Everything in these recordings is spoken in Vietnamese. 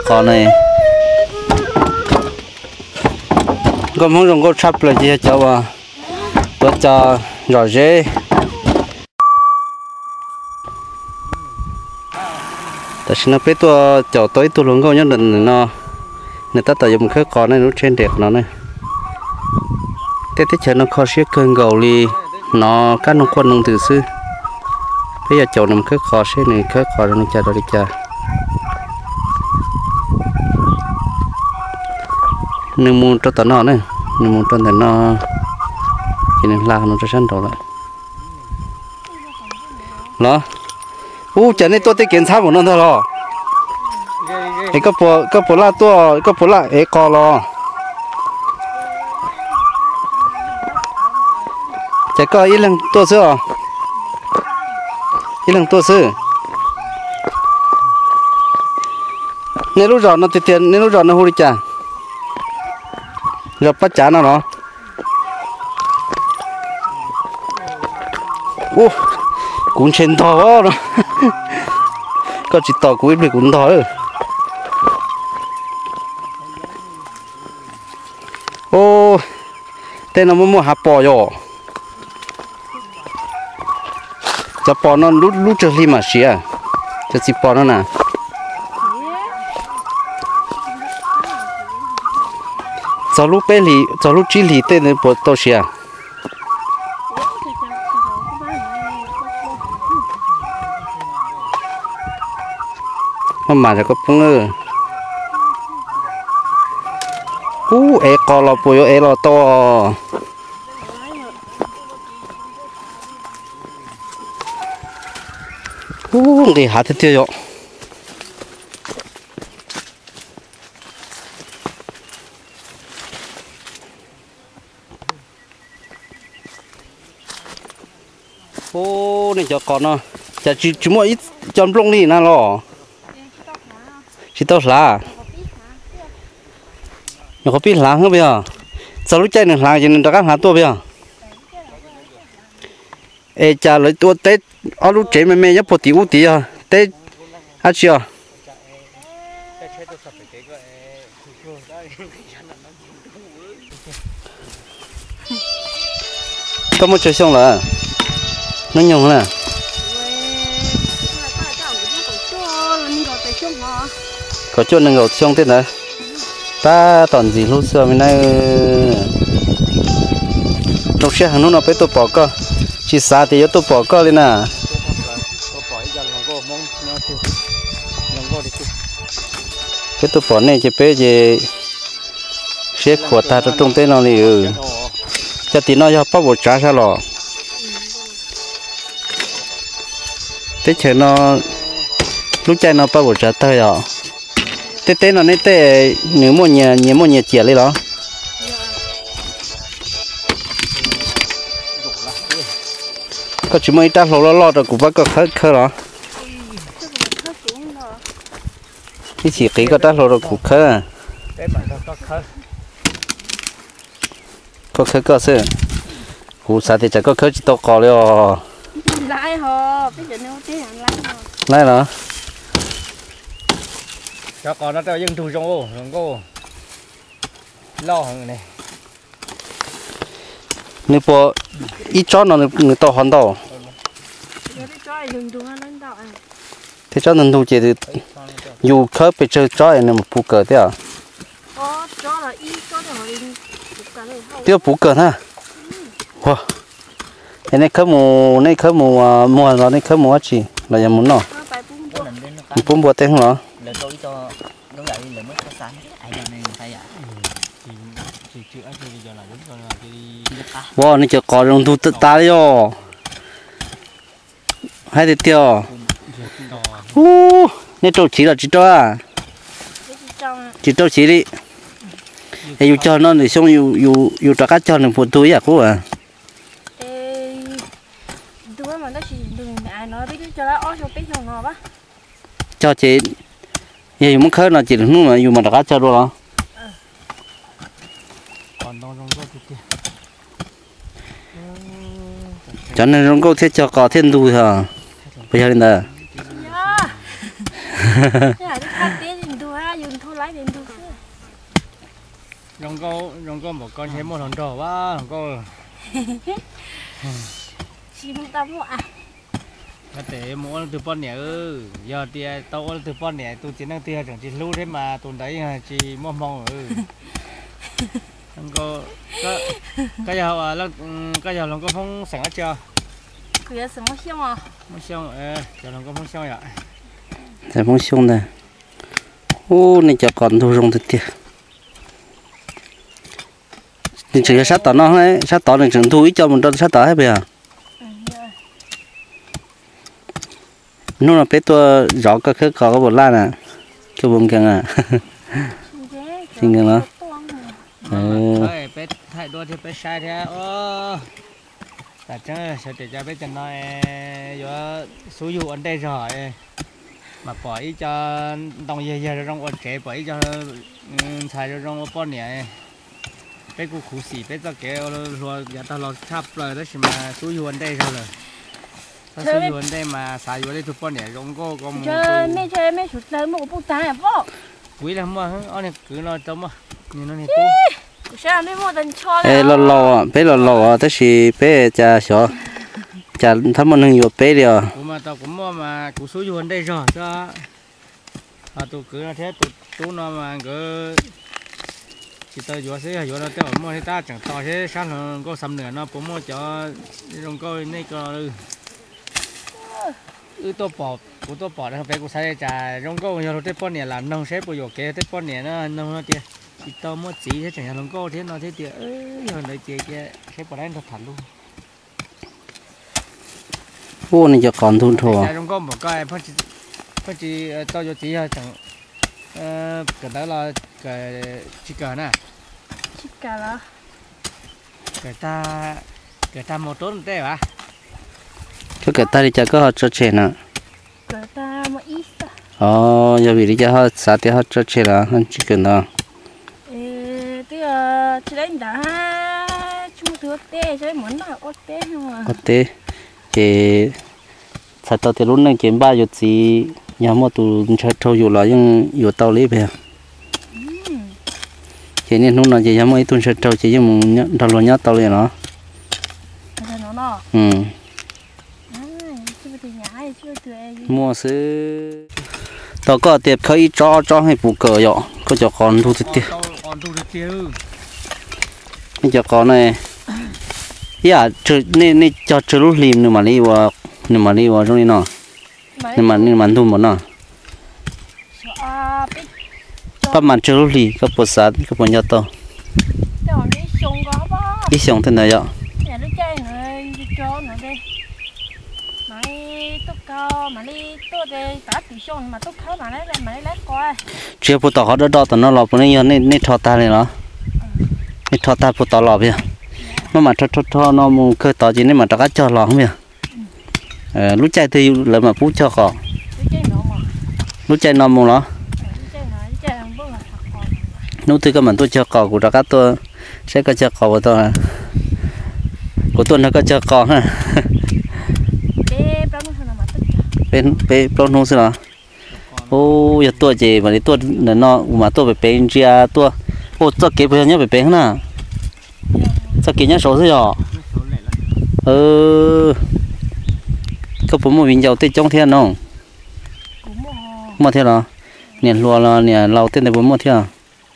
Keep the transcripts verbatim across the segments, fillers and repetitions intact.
cỏ này có muốn dùng có chắp lại gì cho à tôi cho rõ dễ tại sao nó biết tôi cho tới tôi luôn có nhất định nó người ta tạo dùng cái cỏ này nó trên đẹp nó này tết tết chờ nó khó xếp cơn gầu đi nó các nông quân nông từ xưa bây giờ chậu nằm cái khó xếp này cái khó nó chờ đó đi chờ nên mua cho tận nó này nên mua cho tận nó cho nên là nó cho sẵn rồi đó u chả nên tôi tới kiểm tra của nó thôi rồi cái cái bộ cái bộ lá tua cái bộ lá ấy co lo chả có ít lần tua sữa ít lần tua sữa nếu lúc rồi nó thì tiền nếu lúc rồi nó hôi đi chả rồi bắt chả nó nó u cũng trên to đó có chỉ to cũng ít cũng to ô tên nó mua hạt bò rồi cho bò nó lút lút cho li mà xía cho chỉ bò nó nè cho lúc bé lì cho lúc chỉ lì tên nó bò to xía mà có bông ơ u e co lo bùi e lo to u đi hạt thế rồi ô này cho con nó chả chỉ chỉ mỗi ít chọn bông đi nè lo chỉ tao lá nó có biết lá không bây giờ sao lúc chạy được lá cho nên đã cắt lá tua bây giờ ê cha lấy tua tết ở lúc chạy mẹ mẹ nhấp một tí u tí à tết ăn chưa có một chơi xong là nó nhung nè có chỗ nâng ngầu xong thế này ta toàn gì lúc xưa mình nay lúc xe hàng nó phải tôi bỏ cơ chỉ xa thì tôi bỏ cơ lên nè cái tôi bỏ này chỉ bé gì xe của ta cho trong tên nó thì ừ cho tí nó cho bắt buộc trả sao lò thế chờ nó lúc chạy nó bắt buộc trả tới rồi thế thế nó nên thế nếu một nhà nhà một nhà chè lấy đó có chỉ mấy ta lò lò lò rồi cũng bắt có khơi khơi đó cái chỉ kỹ có ta lò rồi cũng khơi có khơi có sữa cụ sao thì chẳng có khơi chỉ to cò rồi lại hò bây giờ nếu thế hàng lại hò lại nữa cho con nó tao dân thu trong ô đừng có lo hơn này nếu bộ ít chó nó người to hơn đâu thế cho nên thu chỉ thì dù khớp bị chơi chó này một phụ cờ thế à tiêu phụ cờ ha wow cái này khớp mù này khớp mù mùa rồi này khớp mù gì là nhà muốn nó bún bò tên hả là tôi cho nó lại là mới có sáng ai giờ này thay à chỉ chữ ai thì giờ là đúng rồi thì wow này chờ cò đồng thu tự ta đấy ô hai đứa tiêu u này trâu chỉ là chỉ trâu à chỉ trâu chỉ đi để yêu cho nó để xong yêu yêu yêu cho các cho nó phụ túi à cô à túi mà nó chỉ đừng ai nói biết cho nó ó cho biết nó ngọt á cho chị giờ muốn khơi là chỉ lúc mà dùng mà đã cho rồi đó cho nên nó có thể cho có thiên đuôi hả bây giờ đến đây lái đến được rong câu rong câu một con xem một lần trò quá rong câu chim ta mua à có thể mua từ con nhẹ ư giờ thì tao từ con nhẹ tôi chỉ năng tia chẳng chỉ lưu thế mà tôi đấy chỉ mong mong ư rong câu có cái giờ là cái giờ rong câu không sẵn hết chưa cái gì mà xong à không xong ờ giờ rong câu không xong vậy Tại mong xong này ô này cho con thu rong thật tiệt nên chỉ sát tỏ nó ấy sát tỏ này chẳng thu ít cho một đợt sát tỏ hết bây giờ nó là bé tua rõ cái khớp có một lan à cái bông càng à xin càng nó thôi bé thay đua thì bé sai thế ô tại chứ sẽ để cho bé chân nói giờ số dụ ở đây rồi mà bỏ ý cho đồng giờ giờ trong ổn kế bỏ ý cho xài cho trong con này bé cũng khổ xỉ bé cho cái rồi giờ tao lo chắp rồi đó chỉ mà số dụ ở đây rồi số dụ ở đây mà xài vô đây tụi con này trong có có chơi mấy chơi mấy chút tới một bút tay à vợ quý lắm mà anh này cứ nói tao mà nhìn nó này tú sao mấy mua tần cho ê lo lo bé lo lo thế thì bé cha sợ cha thắm mình nhiều bé đi à mà tao cũng mua mà cũng số dụ ở đây rồi cho à tụi cứ là thế tụi tụi nó mà cứ chỉ tao vừa xí vừa là tao mua thì ta chẳng to thế sáng là có sắm nữa nó cũng mua cho trong coi này có ừ tôi bỏ của tôi bỏ ra phải của sai trả trong câu nhiều tết con này là nông xếp của nhiều cái tết con này nó nông nó tiền chỉ tao mua chỉ thế chẳng hạn trong câu thế nó thế tiền ơi giờ này chị kia xếp bỏ đây nó thẳng luôn ô này cho con thun thua trong câu một cái phát phát chỉ tao cho chỉ chẳng cái đó là cái chỉ cờ nè chỉ cả là cái ta cái ta một tốt thế hả cho cái ta đi cho có họ cho trẻ nè cái ta mà ít à ờ giờ vì đi cho họ sát thì họ cho trẻ là hắn chỉ cần đó ê tức là chỉ đánh đã chung thứ tê chơi món nào ớt tê không à ớt tê chị sát tao thì lúc này kiếm ba giờ gì nhà mua tụ chơi trâu dù là nhưng dù tao lấy về chị nên lúc nào chị nhà mua tụ chơi trâu chị nhưng mà đào lo nhát tao liền nó ừ mua sứ tao có tiệp khơi cho cho hay phụ cờ vậy có cho con thu tiệp cái cho con này dạ chờ nên nên cho chờ lúc lim nữa mà đi vào nữa mà đi vào trong này nọ nên mà nên mà thu một nọ các bạn chờ lúc lim các bộ sát các bộ nhát to đi xong thế này vậy chưa phụ tao họ đó đó tao nó lọp nên nên nên thọ ta này nó nên thọ ta phụ tao lọp vậy nó mà thọ thọ thọ nó mua cơ tao chỉ nên mà tao cá cho lọp không vậy lúc chạy thì là mà phú cho họ lúc chạy nó mua nó lúc thì các bạn tôi cho cò của tao cá tôi sẽ có cho cò của tôi của tôi nó có cho cò ha bên bên bên nông dân à ô giờ tôi chỉ mà đi tôi là nó mà tôi phải bên chia tôi ô tôi kịp bây giờ nhớ phải bên na sao kịp nhớ số thế rồi ừ có bốn mươi bình dầu tết trong thiên không mua thiên rồi nè lúa là nè lau tên này bốn mươi thiên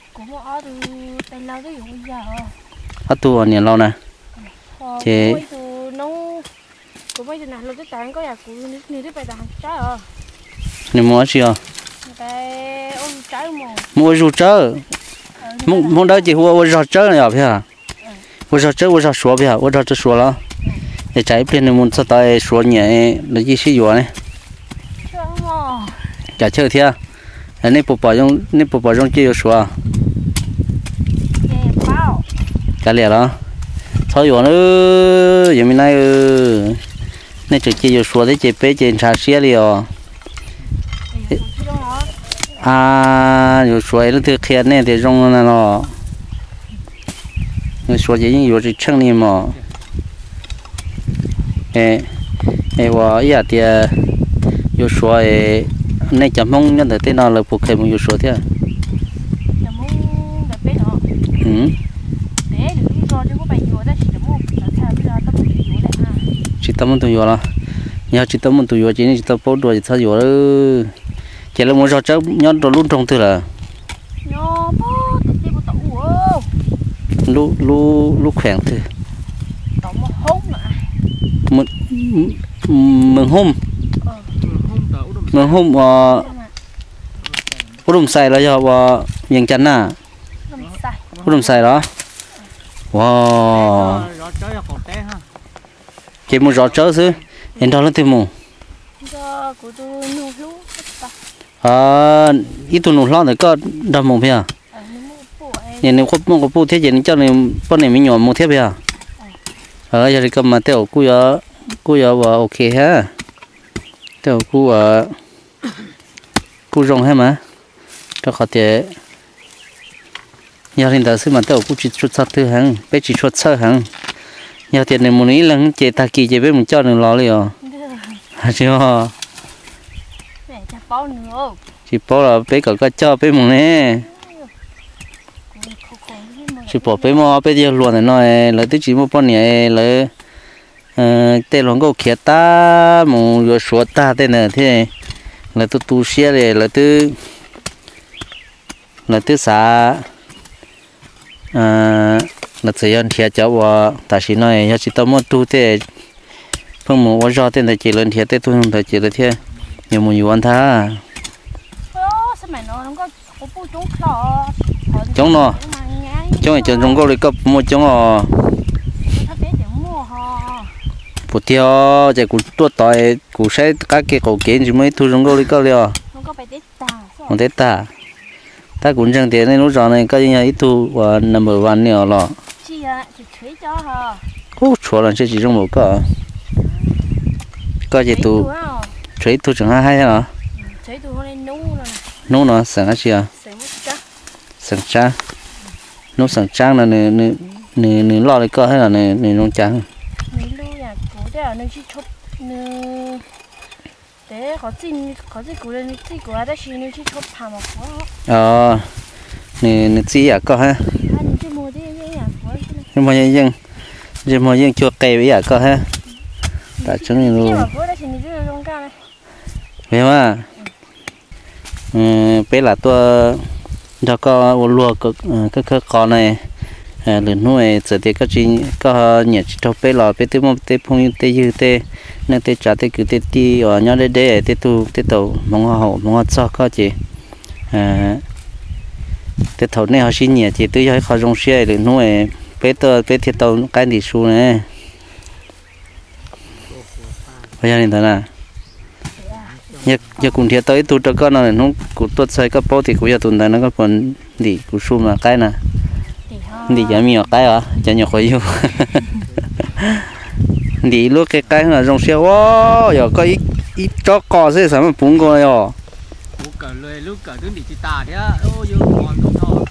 à tu nè lau này chế cũng bây giờ nào lúc cái tán có nhà cụ như thế phải tán trái à nè mua gì à cái ôm trái mà mua rau trái mua mua đó chỉ mua rau trái này à phải mua rau trái mua rau sủa phải mua rau trái sủa đó để trái bên này muốn sao tay sủa nhẹ là gì xí dừa này chả chơi thia này bộ bảo trong này bộ bảo trong chơi sủa chả lẽ đó thôi dừa nữa giờ mình này này chỉ chơi sủa đấy chơi bé chơi trà xía đi à à rồi sủa nó từ khe này thì rong nó nó rồi sủa chỉ những rồi chân đi mà ê ê và giờ thì rồi sủa này chấm mông nhân từ tên nào là phục hệ một rồi sủa thế ừ để được cho chứ có phải vô đó chỉ được một là sao bây giờ tao bị vô đấy à chỉ tao muốn tụi vô là nhà chỉ tao muốn tụi vô chỉ nên chỉ tao bố đuổi chỉ tao vô đó chỉ là muốn cho cháu nhớ rồi luôn trong từ là nhớ bố tự ti bố tao uống lu lu lu khỏe từ tao mà hông nữa mừng mừng hôm mừng hôm ờ uống xài là do vào miền chăn à uống xài đó wow chỉ muốn rõ chớ chứ hiện đó là tìm mù cho của tôi nụ lú à ít tụi nụ lo thì có đâm mù bây nhìn nếu không có bút thế gì cho nên bọn này mình nhổn một thế bây giờ ở giờ thì cầm mà tiểu cú giờ cú giờ vào ok ha tiểu cú ở cú rong hay mà cho họ thì giờ hiện tại sự mà tiểu cú chỉ chút sát thứ hàng bé chỉ chút sơ hàng giờ tiền này một ý là chế ta kỳ chế bé mình cho đừng lo liền à chứ hả chỉ bảo là bé có cái cho bé mình nè chỉ bỏ bé mà bé giờ luôn này nói là tôi chỉ một bao nhiêu là tên lòng câu kia ta một rồi số ta tên này thế là tôi tu xe này là tôi là tôi xả là thời gian thiệt cháu và ta chỉ nói giờ chỉ tao muốn tu thế phong một vào tên là chỉ lên thiệt thế tôi không thể chỉ là thế nhiều một nhiều anh tha chống nó chống này chống câu lấy cấp một chống họ bữa tiêu chạy cụ tuột tỏi cụ sẽ các cái cổ kiến chỉ mới thu chống câu lấy cấp liền không tết ta ta cũng chẳng tiền nên lúc giờ này cái nhà ít thu và number one nhiều lọ ô chúa là chỉ trong một cái cái gì tu chơi tu chẳng hay hay hả nấu nó sẵn cái gì à sẵn cha nấu sẵn trang là nè nè nè nè lo lấy cơ hay là nè nè nông trắng để có tin có gì cũng lên gì cũng đã xin nó chỉ chốt tham một ờ nè nè gì à cơ ha nhưng mà nhưng nhưng mà nhưng chưa cây bây giờ cơ ha tại chứng như luôn vậy mà bé là tôi cho có lúa cái cái con này lần nuôi giờ thì có chuyện có nhặt cho bé lò bé tới một tới phong tới dư tới nên tới trả tới cứ tới đi ở nhau đây đây tới tu tới tàu mong họ mong họ cho có chị tới thầu này họ xin nhặt chị tới cho họ dùng xe lần nuôi bé tơ bé thiệt tàu cái gì xu này bây giờ như thế nào giờ giờ cũng thiệt tới tu cho con này nó cũng tuột xoay các bao thì cũng giờ tuần này nó có phần gì cũng xu mà cái nào đi giờ mình cái à cho nhiều khối vô đi lúc cái cái là trong xe wow giờ có ít ít cho cò sẽ sao mà bún coi à lúc cả lười lúc cả đứng đi chỉ tà thế ô vô còn đúng thôi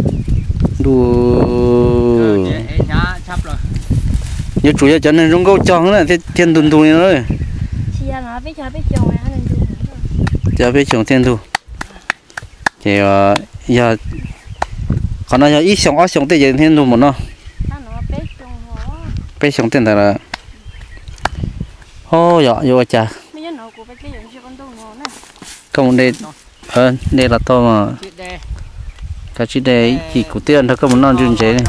đủ nhá chắp rồi giờ chủ yếu cho nên trong câu chọn là thiên tuần tuần nữa giờ biết chọn thiên thu thì giờ còn nó ít sống ở sống tới giờ thiên thu một nó bé sống tiền là ô dạ vô chả không đây ờ đây là to mà cái chi đây chỉ của tiền thôi có một non chuyên chế này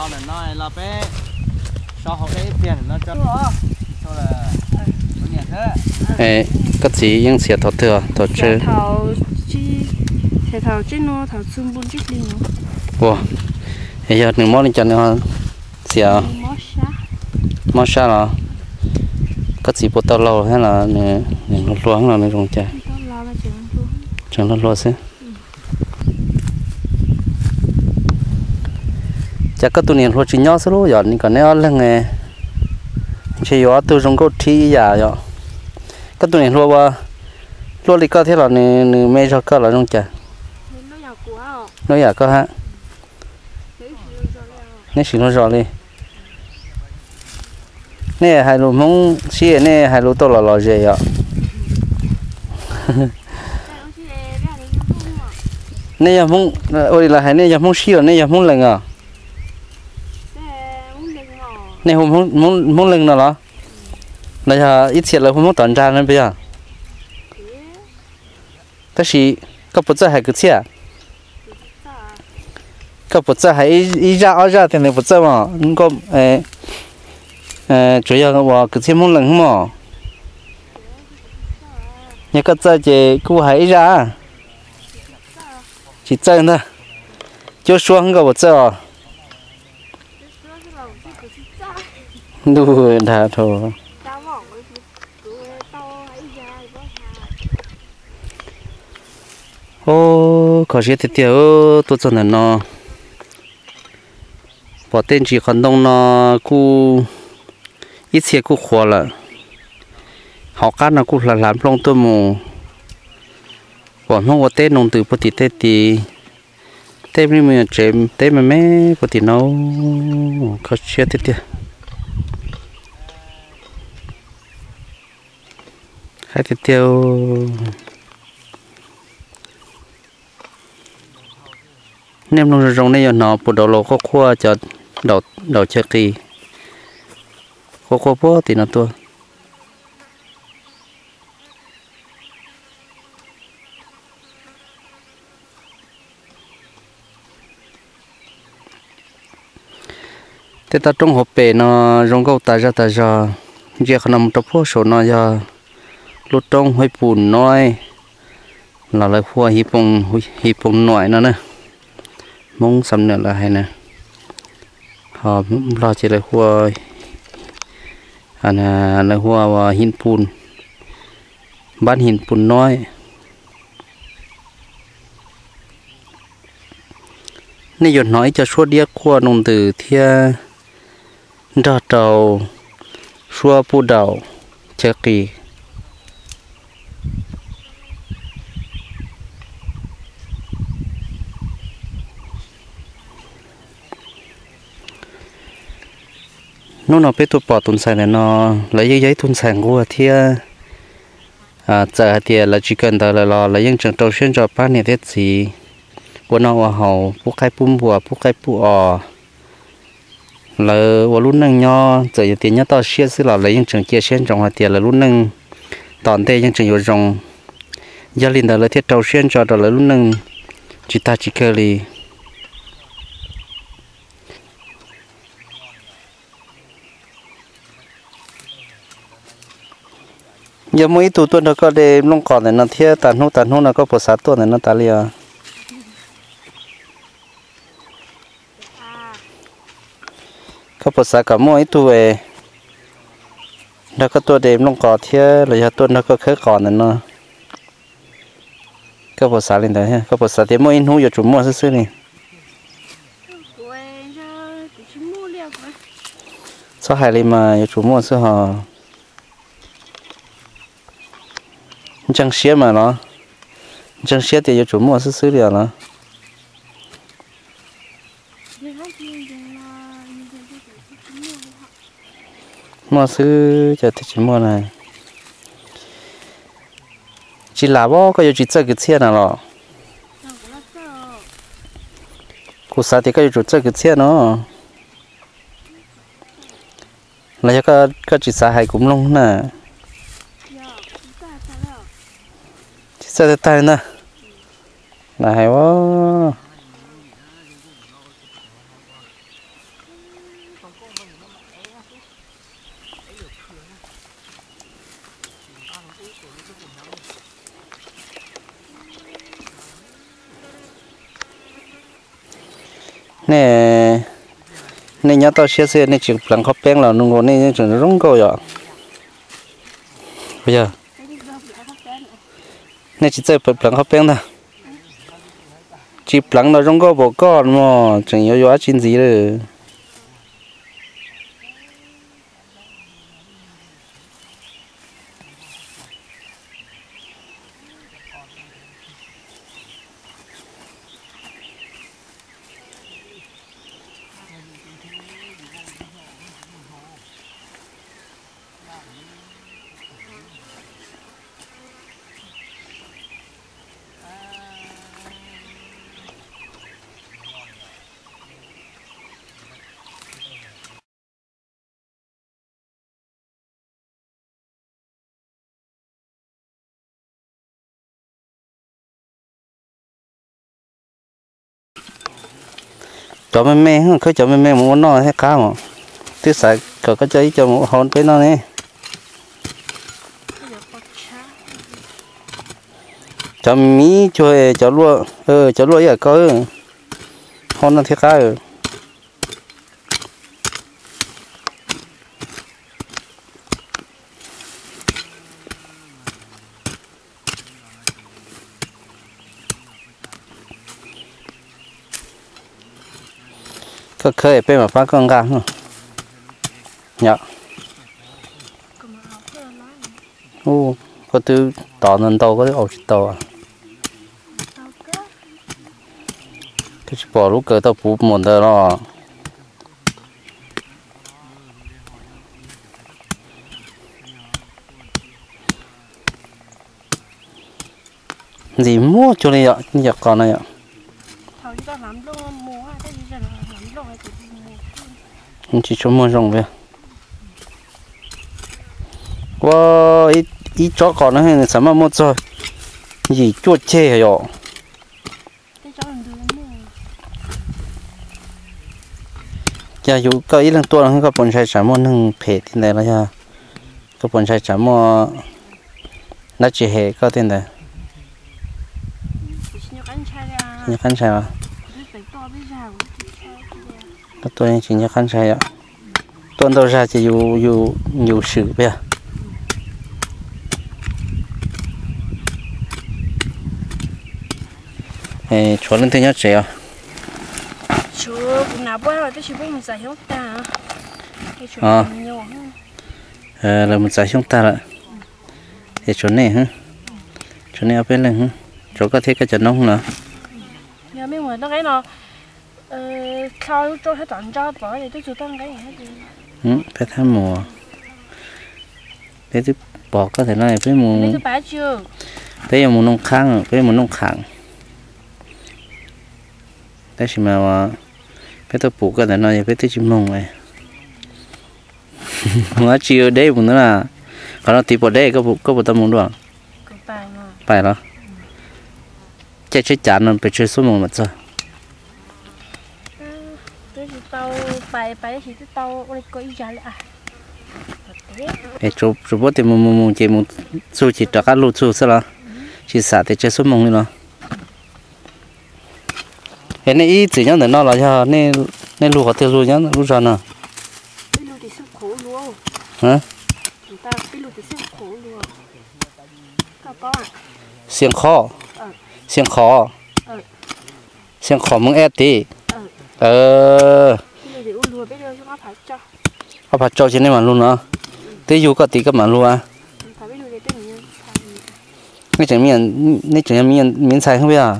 ê cái gìยังเสียถอดเถื่อถอดเชื้อ thảo thảo trên nó thảo xung bún chích linh wow bây giờ đừng món lên chân nữa xỉa món sa là cái gì bột tàu lâu hay là nè nè nó loáng là nó rong chả chẳng nó lo xí chắc cái tụi này lo chỉ nhỏ xíu rồi giờ còn nếu là nghe chỉ có tôi trong cái thi giả rồi cái tụi này lo qua lo đi có thế là nè nè mấy cho có là rong chả nó giả có ha nè chỉ nó rõ đi nè hai lô mông xí nè hai lô to là lò gì vậy nè giờ mông ôi là hai nè giờ mông xí rồi nè giờ mông lạnh à này hôm muốn muốn muốn lưng nào đó là giờ ít tiền là hôm muốn tận ra nên bây giờ但是个不在还个钱，个不在还一一家二家天天不在嘛，你个诶诶，主要我个钱冇人嘛，你个在这个还一家，只在那，就说那个不在哦，对，他头。ô có些thì tiêu tôi cho nên nó bỏ tên chỉ còn đông nó cu ít xe cu khóa là họ cắt nó cu là làm long tôi mù bỏ nó qua tên nông từ bỏ thì tên thì tên mình mình chém tên mà mấy bỏ thì nó có些thì tiêu hai thì tiêu nem nông rong này nó bột đầu lô có khoa cho đầu đầu chơi kỳ có khoa bó thì nó tua thế ta trong hộp bể nó rong câu ta ra ta ra giờ khả năng tập phô số nó giờ lúc trong hơi bùn nói là lại khoa hi bông hi bông nội nó nè mong sắm nữa là hay nè họ lo chỉ là hoa anh là hoa và hin pun bán hin pun nói nên giờ nói cho số điếc qua nông từ thia đào đầu xua pu đầu chơi kỳ nó nó biết tụi bỏ tuần sản này nó lấy giấy giấy tuần sản của thì à giờ thì là chỉ cần là là lấy những trường đầu tiên cho ba này thế gì của nó vào hậu bút khai bún bùa bút khai bùa ở là vào lúc nâng nho giờ thì nhớ tao xia xí là lấy những trường kia xuyên trong hạt tiền là lúc nâng tòn tê những trường nhiều rồng gia đình là lấy thiết đầu xuyên cho đó là lúc nâng chỉ ta chỉ cơ li giờ mấy tụ tuần đó có để long cỏ này nó thiê tàn hú tàn hú nó có bột sát tuần này nó tàn liệt có bột sát cả mỗi tụ về đó có tuần để long cỏ thiê là giờ tuần nó có khế cỏ này nó có bột sát lên đấy ha có bột sát thì mỗi hú giờ chủ mua xứ xứ này sao hai lên mà giờ chủ mua xứ họ chẳng xé mà nó chẳng xé thì giờ chủ mua xứ xứ liền nó mua xứ cho thì chỉ mua này chỉ là bao có giờ chỉ chơi cái xe nào rồi cụ sa thì có giờ chơi cái xe nó là cái cái chỉ sa hay cũng long nè sao thế tay nè là hay quá nè nè nhớ tao chia sẻ nè chừng lần khóc bén là nung ngô nè chừng rung câu vậy bây giờ nè chỉ chơi bật lần khóc bén thôi chỉ lần nó rung câu bộ con mà chừng yếu yếu chín gì rồi cho mẹ mẹ không cứ cho mẹ mẹ muốn nó hết cá mà thứ sai có cái chơi cho một hòn bên nó nè cho mí cho cho lúa ờ cho lúa vậy có hòn nó thiết cá rồi có khơi bên mà phá con gà không nhở ô có từ tỏ nên tàu có cái ổ tàu à cái bỏ lúc cỡ tàu bút một tờ đó gì mua cho này ạ nhặt con này ạ chỉ cho mua rồng về wow ít ít chó con nó hay sao mà mua rồi gì chuột chê rồi giờ dù có ít lần tua nó có bồn sai chả mua nâng phê thế này là cha có bồn sai chả mua nó chỉ hệ có tiền này nhớ khăn sai à tôi chỉ nhớ khăn sai ạ tuần đầu ra chỉ dù dù nhiều sự bây giờ ê cho lên thứ nhất chị à chú cũng nào bao rồi tôi chỉ biết một giải không ta à ờ là một giải không ta lại thì chỗ này hả chỗ này ở bên này hả chỗ có thể cái chỗ nông nữa nhà mấy người nó cái nào khao cho hết toàn cho bỏ thì tôi chịu tăng cái gì hết đi ừ phải tham mùa để tôi bỏ có thể nói với mùa bây giờ bán chưa bây giờ mùa nông khang bây giờ mùa nông khang đây chỉ mà bây tôi phụ cái này nói bây tôi chim mông này nó chiều đấy cũng nữa là còn nó tìm vào đây có bộ có bộ tâm muốn được phải đó chạy chơi chán nó phải chơi số mông mà sao tàu bài bài thì tàu có ý giá lại để chụp chụp bớt thì mông mông chỉ một số chỉ cho các lô số sao là chỉ xả thì chơi số mông nữa cái này ít chỉ nhớ để nó là cho nên nên lúa có tiêu lúa nhá lúa giòn à lúa thì sức khổ luôn hả chúng ta lúa thì sức khổ luôn các con xiềng kho xiềng kho xiềng kho mông ép tí ờ họ phải cho trên đây mà luôn nữa thế dù có tí các bạn luôn à cái chẳng miền cái chẳng miền miền xài không biết à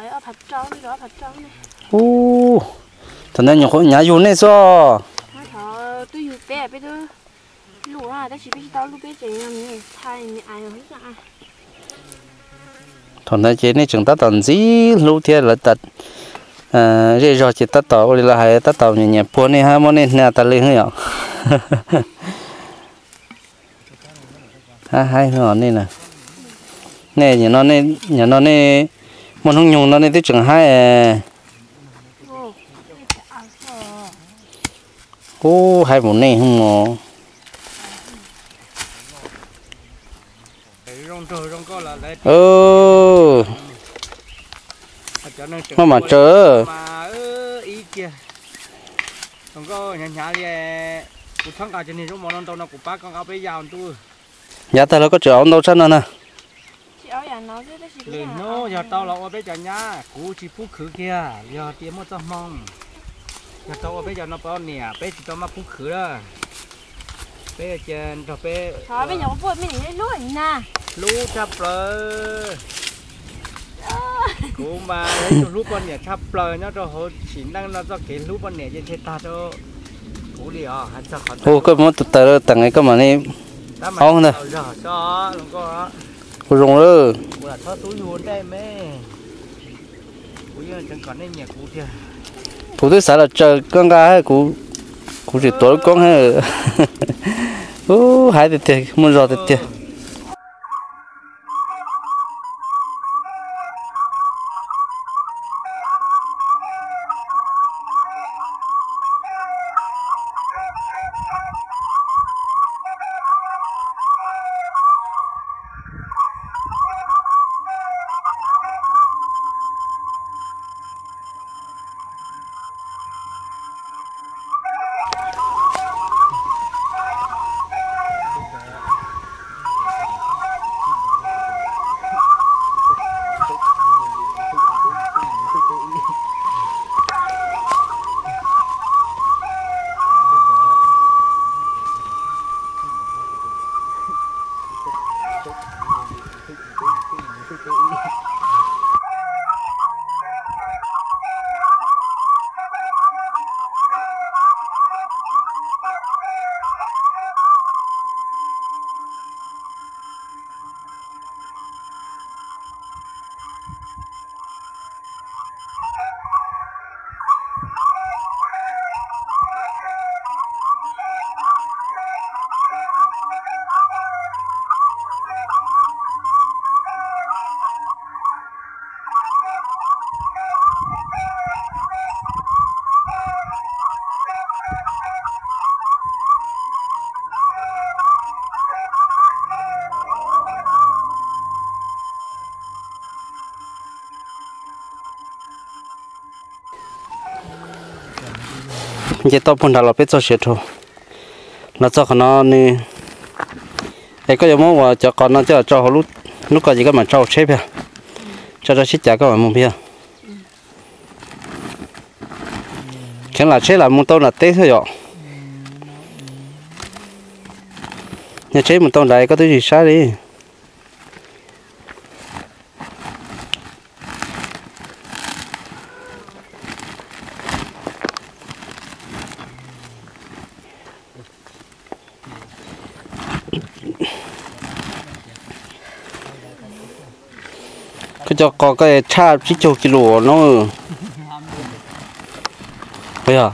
ô thằng này nhiều nhà dù này sao tôi dù bé bé tôi lúa à tôi chỉ biết tao lúa bé chỉ làm thay ai rồi hết à thằng này trên này chúng ta toàn gì lúa thiệt là tật à rồi rồi chỉ ta tàu là hay ta tàu nhẹ nhẹ buồn này ha món này nè ta lên hơi ha hay nó này nè nè nhà nó này nhà nó này món không nhung nó này tới chừng hai ô hai món này không ngờ ừ mà mà chờ mà ý kia không có nhà nhà đi cuộc sống cả trên này chúng món tàu nó của bác con áo bây giờ tôi nhà ta nó có chờ ông đâu chân nữa nè lười nó giờ tao là ở bây giờ nhá cú chỉ phú khử kia giờ tiêm một trăm mong giờ tao ở bây giờ nó bao nè bây giờ tao mà phú khử đó bây giờ trên rồi bây thôi bây giờ có buổi mình lấy lúa nè lúa chắp rồi cú mà lấy cho lúa con nè chắp rồi nó cho họ chỉ năng nó cho cái lúa con nè trên thế ta cho cú đi à hắn sao hắn ô cái món tụt tờ tầng ấy cái mà này không nè giờ cho luôn có cô rồng ơi là cho túi luôn đây mẹ cú giờ chẳng còn đây nhẹ cú kia cú thứ sáu là chờ con gái cú cú chỉ tối con hay ô hai tiệt tiệt muốn rồi tiệt tiệt giờ tao phun đào là biết cho sệt thôi nó cho nó nè để có giống mà cho con nó cho cho họ lúc lúc có gì cái mà cho chế bia cho nó xích chả cái mà mua bia cái là chế là một tàu là tết thôi rồi nhà chế một tàu này có thứ gì sai đi cái cho có cái cha chỉ cho kilo nó bây giờ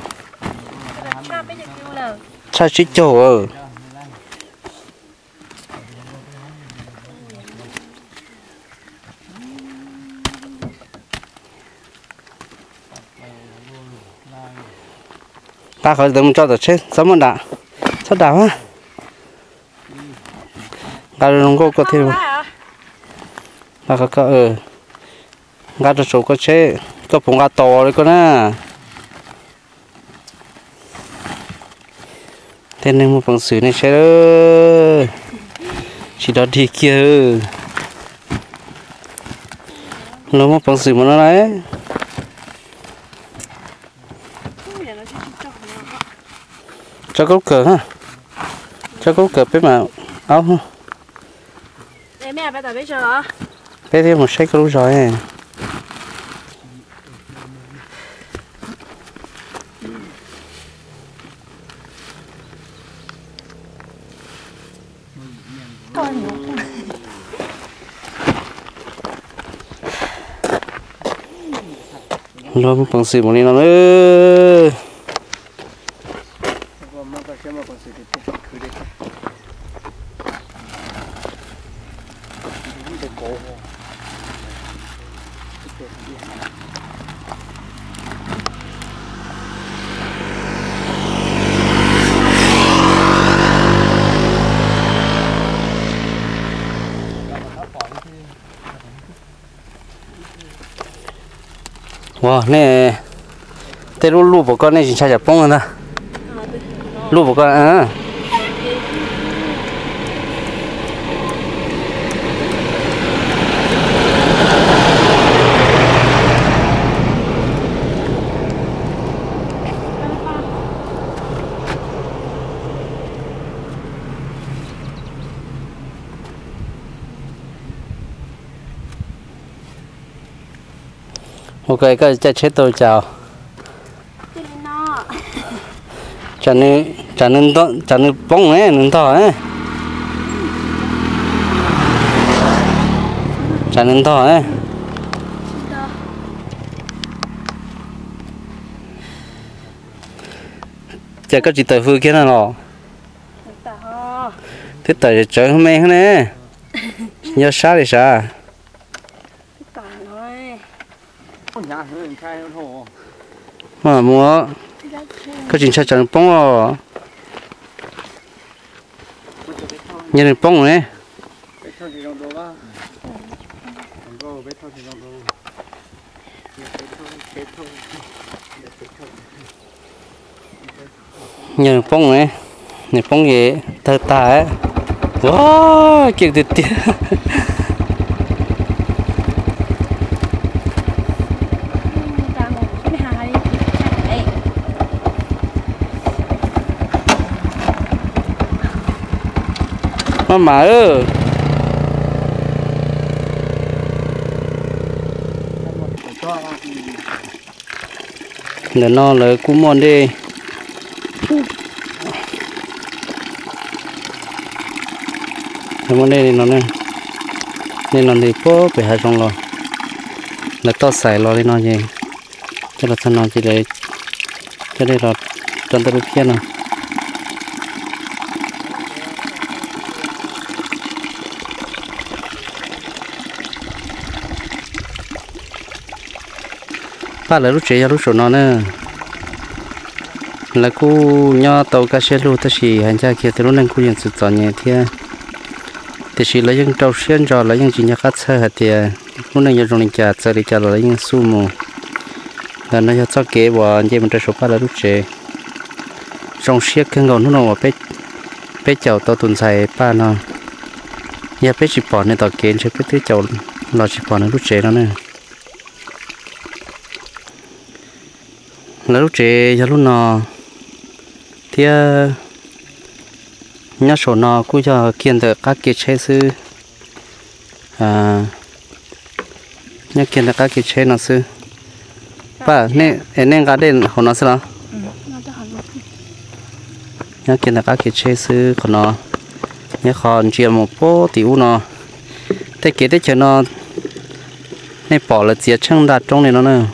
cha chỉ cho ờ ta khỏi đừng cho tao chết sớm hơn đã sao đào á ta đừng có có thêm ta có có ờ gà cho số có chế có phồng gà to đấy con á thế nên một bằng sứ này chế đó chỉ đó đi kia nó một bằng sứ mà nó đấy cho cốc cờ ha cho cốc cờ bé mà áo ha mẹ bây giờ bây giờ bé thêm một sách lúc rồi nó một bằng sứ một này nó nữa wow nè thế lúc lúc của con này chỉ chạy bông rồi ta lúc của con à ok cái chạy chết tôi chào chả nên chả nên to chả nên bông ấy nên to ấy chả nên to ấy chả có chỉ tới vừa kia nào nó thế tới trời hôm nay nè nhớ sao đi sao mà mua có chuyện sao chẳng bông à nhìn được bông này nhìn được bông này nhìn bông gì tơ ta ấy wow kiệt tuyệt tuyệt mà ơi để nó lấy cú mòn đi cái món đây nó này nên làm thì phố phải hai trong rồi là to xài lo đi nó gì cho là thân nó chỉ để cho đây là trong tay kia nào ba là lúc trẻ lúc số nó nữa là cô nhỏ tàu cá xe lúa ta chỉ hành gia kia từ lúcนั้นcôยังสุดต่อเนี่ยที่แต่chỉ là những trâu xiên rồi là những chuyện nhà khác chơi hạt thì lúcนั้นยังตรงนี้จะจะได้จะlà những su mù là nó cho kế bỏ anh chị mình cho số ba là lúc trẻ trong xe cân gạo nó nó bé bé chậu tao tuần xài ba nó nhà bé chỉ bỏ nên tao kiến chứ bé thứ chậu nó chỉ bỏ nên lúc chế nó nè là lúc chế cho lúc nó thì nhớ số nó cũng cho kiên được các cái chế sư à nhớ kiên được các cái chế nó sư ba nè nè cái đèn họ nó sao nhớ kiên được các cái chế sư còn nó nhớ còn chia một phố tiểu nó thế kế đấy cho nó nè bỏ là chia chân đặt trong này nó nè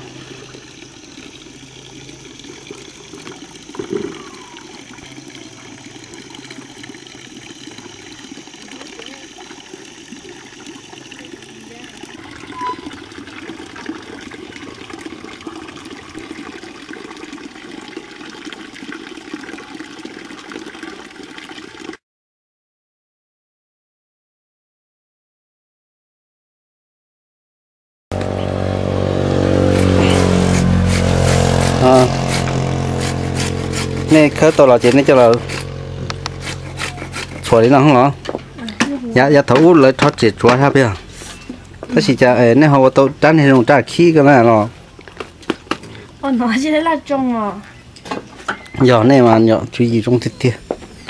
à nè khởi tàu là chuyện này cho là chuột đi nào không nó dạ dạ thấu lấy thoát chết chuột ha bây giờ cái gì cha nè họ tàu tránh hay dùng trả khí cái này nó ồ nó chỉ là trong à giờ này mà nhỏ chú ý trong thịt thiệt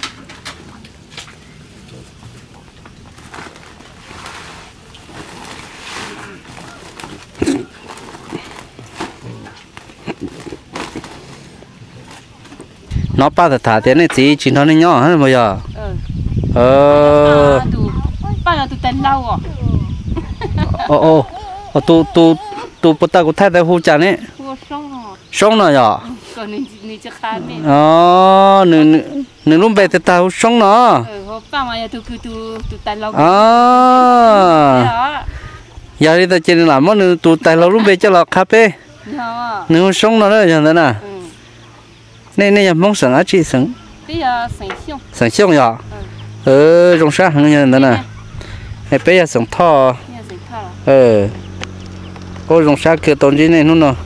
nó ba thả tiền này chỉ chỉ nó nhỏ hết bây giờ ờ ba là tụi tên lâu à ô ô ô tu tu tu bắt ta cũng thay thay hú chán ấy sống rồi nhở còn nên nên chắc khá nè ờ nửa nửa lúc bé thì tao sống nó ờ ba mà tụi tụi tụi tên lâu à giờ đi ta chỉ làm món nửa tụi tay lâu lúc bé cho là cà phê nửa sống nó đó như thế nào nè nè mong sẵn á chị sẵn bây giờ sẵn xiong sẵn xiong nhở ờ trong sát hàng như thế này này bây giờ sẵn thò ờ có trong sát kia tồn gì này luôn rồi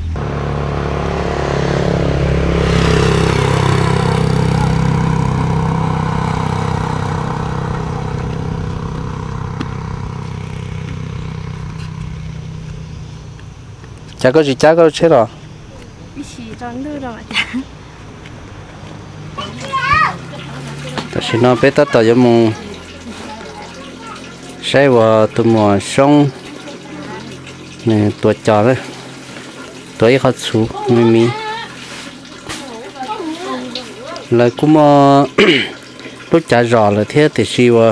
chả có gì chả có chết rồi ta chỉ nói bé tao cho mùng say vào tụi mùa sông nè tuổi trò đấy tuổi họ chú mì mì lại cũng mà lúc trả giò là thế thì siêu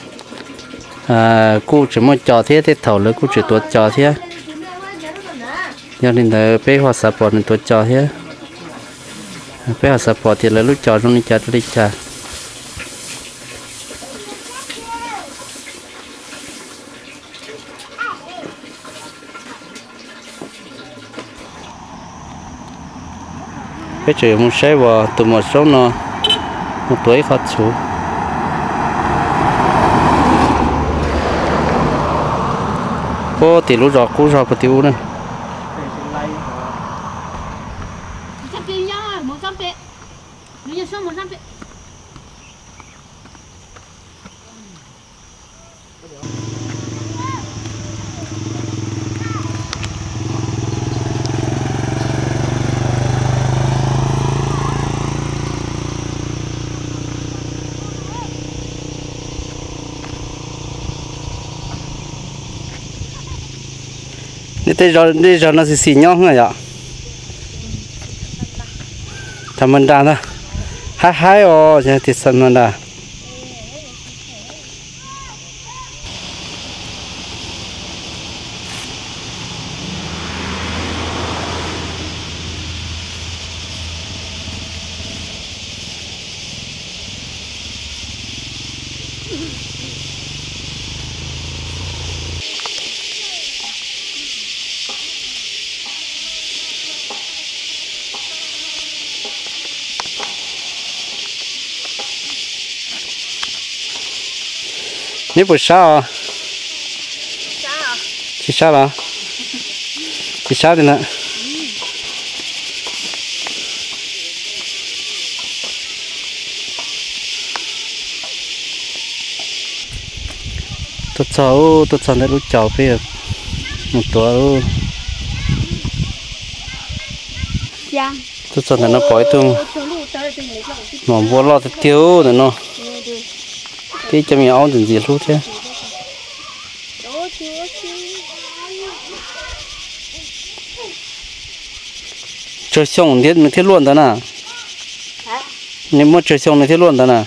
à cô chỉ muốn trò thế thế thầu lấy cô chỉ tuổi trò thế cho nên là bé họ sập bỏ nên tuổi trò thế bé họ sập bỏ thì là lúc trò trong đi trà đi trà cái chuyện muốn xây vào từ một số nó một tuổi khó chú có tỷ lũ giọt cú giọt và tiêu nữa đây giờ đây giờ nó sẽ xì nhau rồi ạ thằng mình đàn thôi hai hai ô giờ thì sân mình đàn你不杀啊？去杀了？去杀的呢？ tôi cháu tôi cháu đã lúc cháu bây một tuổi luôn tôi cháu nó bói tung mà mua lo thì thiếu nữa nó cái cho mình ăn được gì luôn chứ chơi xong thì mình thiết luôn đó nè nếu mà chơi xong thì thiết luôn đó nè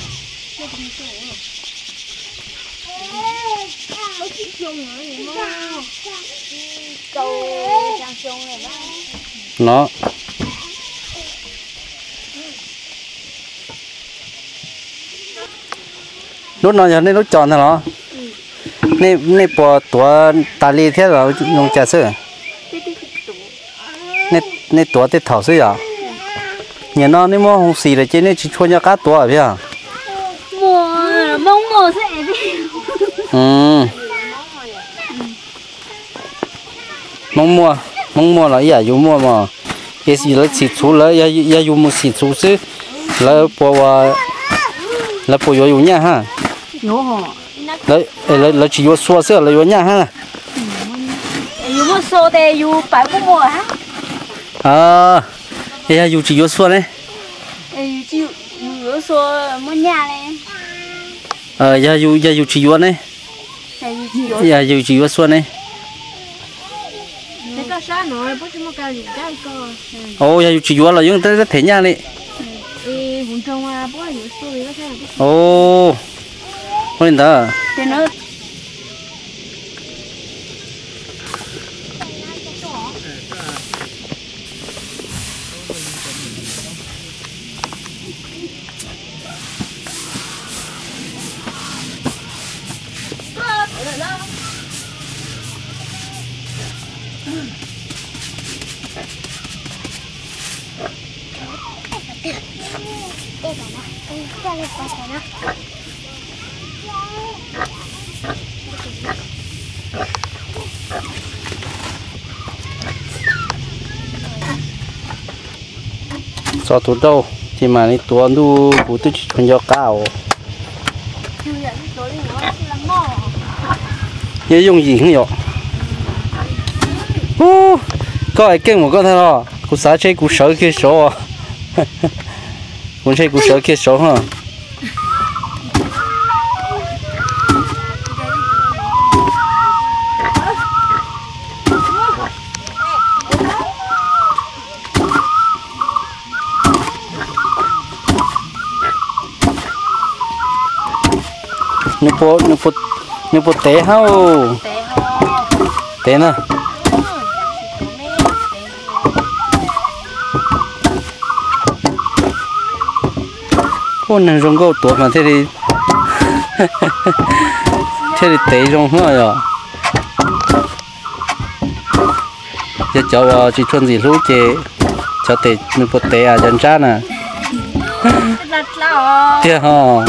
nó lúc nào giờ nên lúc chọn thôi nó nên nên bỏ tuổi ta li thế rồi nông trà sữa nên nên tuổi thì thảo sữa à nhà nó nên mua không xì là trên nên chỉ cho nhau cá tuổi vậy à mua mông mua sẽ ừ mông mua mông mua là ý à dùng mua mà cái gì là xịt xuống là ya ya dùng một xịt xuống chứ là bỏ là bỏ vô dùng nha ha lấy lấy lấy chỉ vô xua sữa lấy vô nha ha dùng một số để dùng bảy mươi mùa hả à ya dùng chỉ vô xua đấy dùng chỉ dùng vô số mua nhà này ờ ya dùng ya dùng chỉ vô đấy ya dùng chỉ vô xua đấy cái sao nói bố chúng ta dùng cái con ô ya dùng chỉ vô là dùng tới tới thế nhà này ê vùng trong à bố dùng số thì có thể ô ôi đó thì nó cho tụi đâu thì mà này tụi nó bố tôi chỉ cho cao nhớ dùng gì không nhở ô có ai kêu một con thôi đó cú xả chơi cú sợ kia số cú chơi cú sợ kia số ha nếu po nếu po nếu po té hao té nè con này rong câu tuổi mà thế thì thế thì té rong nữa rồi giờ cháu chỉ chuẩn gì lúc chị cháu té nếu po té à chân cha nè tiếc ha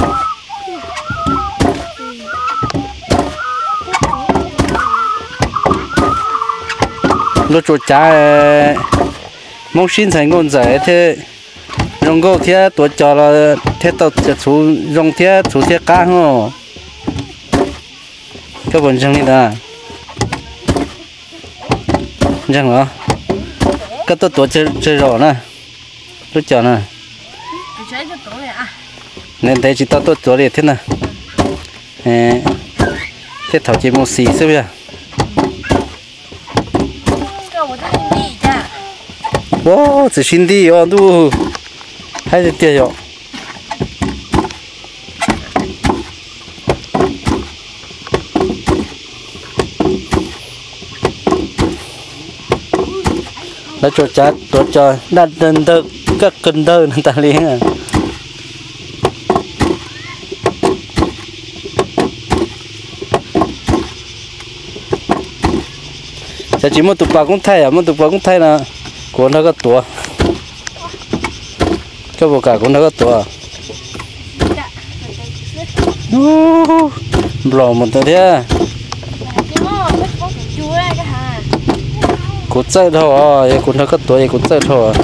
lúc chuột cha mong xin thành con giải thế rong câu thế tuổi cho là thế taoจะchú rong thế chú thế cá hả các bạn chẳng đi ta chẳng hả các tôi tuổi chơi chơi rõ nè lúc cho nè nên thấy chỉ tao tôi tuổi liệt thế nè thế thảo chỉ một xì xíu vậy wow chỉ xin đi à du hay là tiền rồi đã cho chát cho cho đặt đơn đơn các cân đơn ta liền à giờ chỉ một tụi bà cũng thay à một tụi bà cũng thay là của nó có tuổi cái bộ cả của nó có tuổi lò một tờ thế cút chạy thôi à của nó có tuổi cút chạy thôi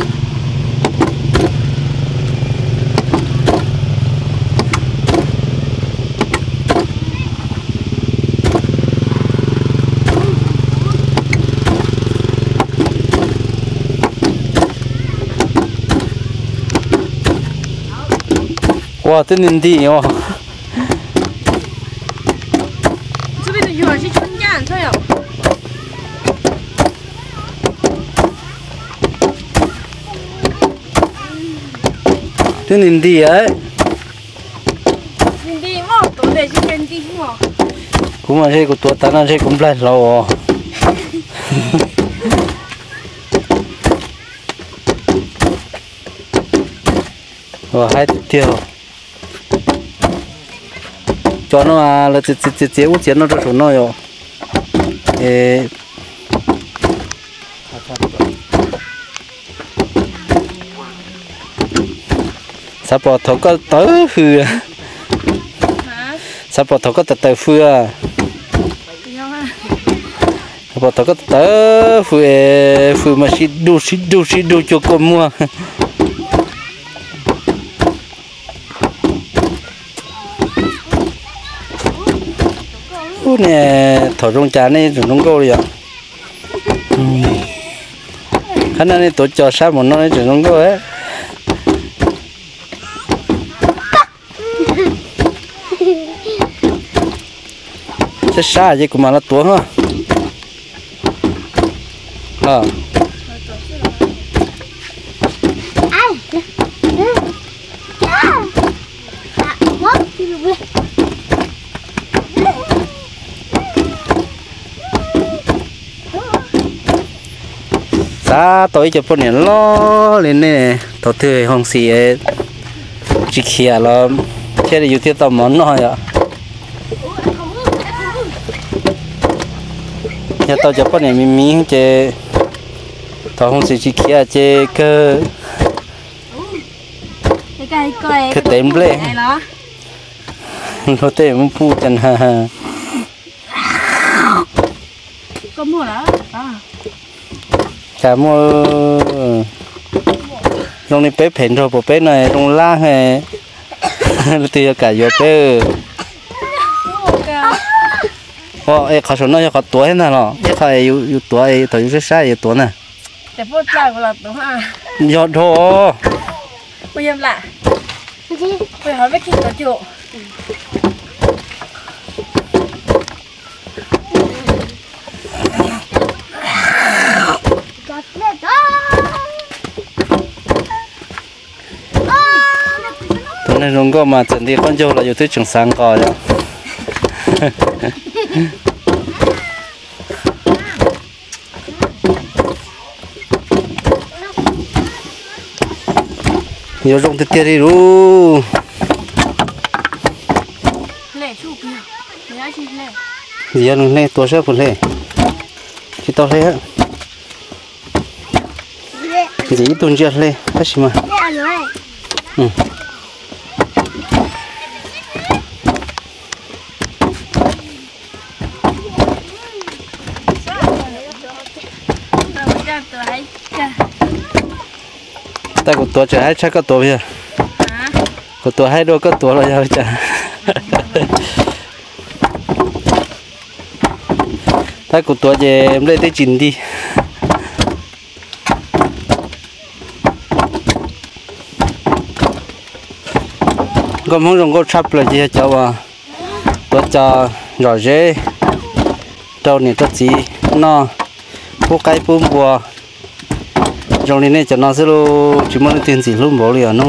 哇，真能地哦。 这边的鱼儿是春家，这样。 真能地哎。 春地么，多的是春地么。 cũng mà thế của tôi ta nó thế cũng lại lâu rồi hai tiêu cho nó à là chế chế chế chế uống chén nó rất là nói rồi ê sắp bỏ thấu có tới hư sắp bỏ thấu có tới tới phưa bỏ thấu có tới phưa phưa mà xí đu xí đu xí đu cho con mua nè thổi rong trà này rồi rong câu rồi ạ khả năng này tổ cho sát một nó này rồi rong câu ấy sẽ xa chứ cũng mà nó tuổi ha à ta tối cho bọn này lo lên nè tao thuê hong xì chỉ kia là thế là yêu thích tao món nói ạ nhà tao cho bọn này mình miếng chơi tao hong xì chỉ kia chơi cơ cái tem lên nó tem muốn phu chân ha ha có mua đó cả mua trong này bếp hẹn rồi bộ bếp này trong lá hay từ cả vô bếp ô ấy khó số nó có tuổi thế nào nó cái phải yêu yêu tuổi tuổi rất sai yêu tuổi nè để phốt ra của là tuổi ha do thôi bây giờ lại bây hỏi với kia có chịu nên rong có mà chân đi con dâu là yêu thích trồng sáng cò rồi nhiều rong thì tiền đi ru lệ chụp nhỉ nhớ chị lệ giờ này tôi sẽ phụ lệ chỉ tao lệ gì tuần chưa lệ cái gì mà ừ ta có tuổi trẻ hay chắc có tuổi chưa có tuổi hay đôi có tuổi là sao chả ta có tuổi về em lấy tới chín đi còn không dùng có chắp là gì cháu à tôi cho rồi dễ đâu này tôi chỉ nó phố cây bún bò trong này này cho nó sẽ luôn chỉ muốn tiền gì luôn bỏ liền nó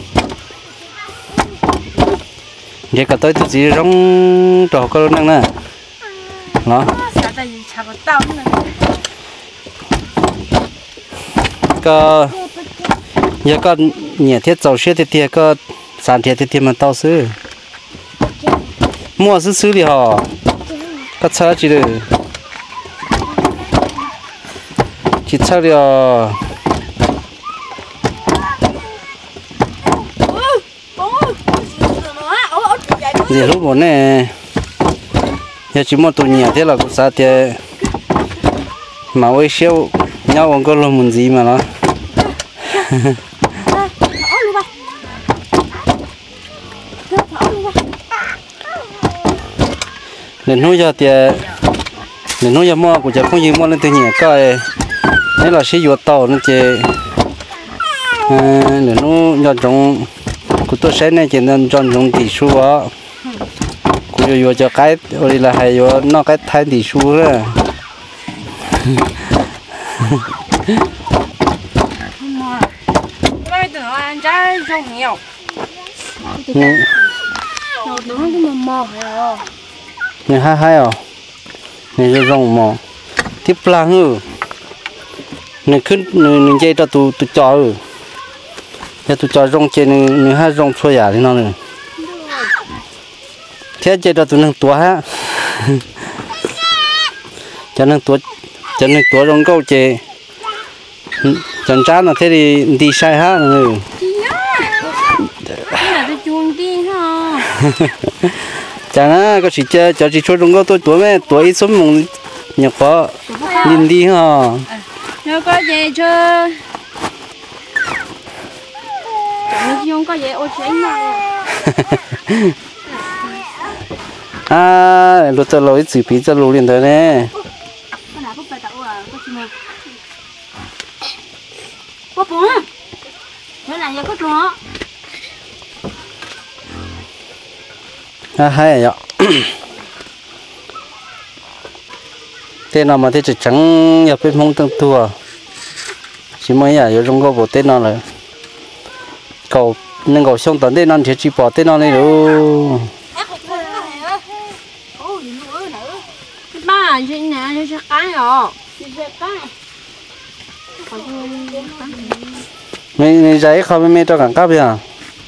vậy cả tới tôi chỉ rong trò có năng nè nó có giờ có nhà thiết giàu xe thì thì có sản thiết thì thì mà tao xứ mua xứ xứ đi họ có xa chỉ được chỉ xa đi họ gì lúc bọn này giờ chỉ một tụi nhà thế là cũng sao thì mà ơi siêu nhau còn có luôn muốn gì mà nó nên nuôi cho thì nên nuôi cho mua của cháu không gì mua lên từ nhà coi nếu là sử dụng tàu nó chỉ nên nuôi cho trong cụ tôi sẽ này chỉ nên chọn dùng tỷ số á cụ vô cho cái rồi là hay vô nó cái thay tỷ số đó bây giờ anh trai rong nhiều nó đúng cái mò mò rồi nè hai hai à nè cho rong mò tiếp lang ừ nèขึ้นnè dây cho tụ tụ cho ừ giờ tụ cho rong trên nè hai rong xôi à thì nó nè thế dây cho tụ nâng tua ha cho nâng tua cho nâng tua rong câu chè chẳng chán là thế thì đi sai ha ừ chẳng á có chỉ chơi cho chỉ cho rong câu tôi tuổi mẹ tuổi ít sống mùng nhập có nhìn đi ha nó có gì chưa chẳng không có gì ô cháy mà à lúc tôi lối chỉ phí cho lối liền thôi nè có bún thế này có chó à hay à tên nào mà thế chỉ trắng nhập bên mông tương tua chỉ mới à, trong có bộ tên nào rồi cầu nên cầu xong tận tên nào thì chỉ bỏ tên nào này đâu ba chuyện này cho cái rồi này này giấy không mấy cho cả cáp à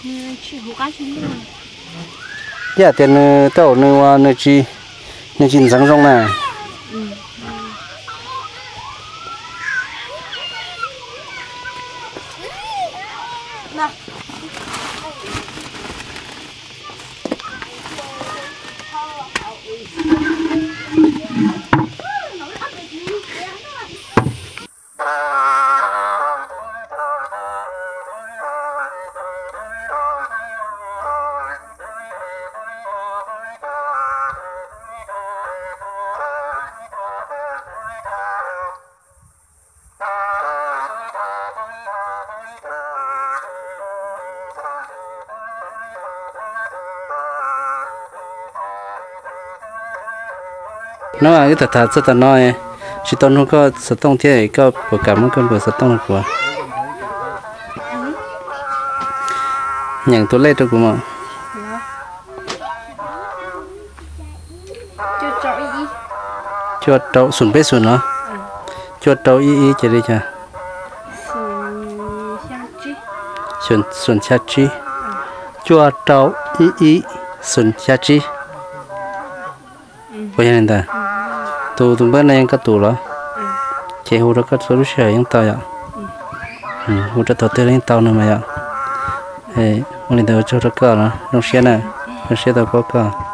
dạ tiền tàu nơi nơi chi nơi chín sáng rong này nó là cái thật thật rất là nói chỉ tao nó có sợ tông thế có bộ cảm nó con bộ sợ tông của nhận tôi lấy cho của mà cho trâu sùn bếp sùn nó cho trâu y y chỉ đi cha sùn sùn cha chi cho trâu y y sùn cha chi bây giờ này ta tụ tụi bên này có tụ đó chế hồ đó có số lúc những tàu vậy hồ đó tàu tới những tàu nữa mà vậy ê hôm nay tàu cho nó có nó nó xe này nó xe tàu có có